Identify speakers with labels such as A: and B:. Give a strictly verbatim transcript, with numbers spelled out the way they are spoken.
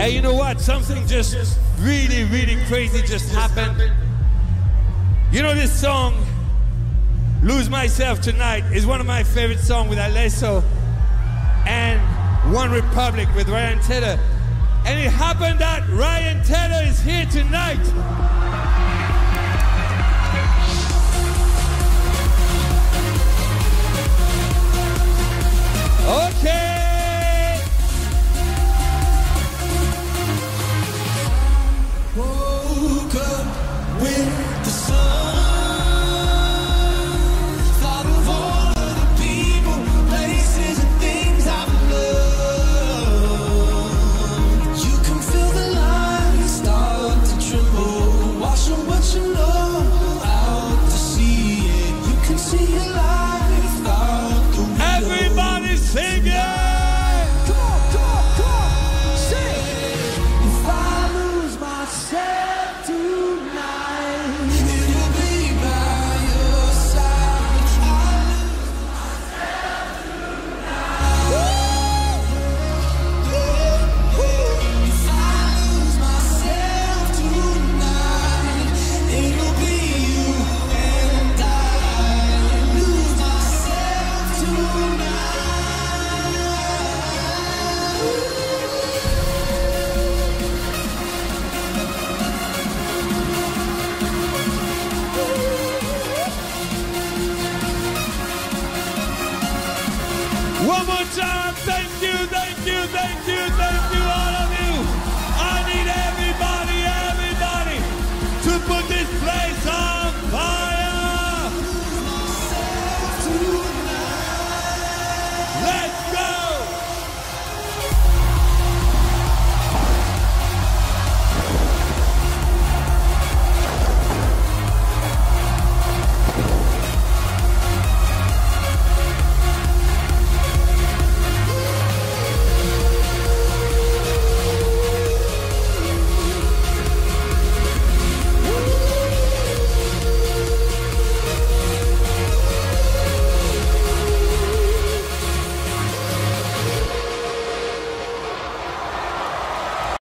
A: And you know what? Something just really, really crazy just happened. You know this song, Lose Myself Tonight, is one of my favorite songs with Alesso and One Republic with Ryan Tedder. And it happened that Ryan Tedder is here tonight. Okay.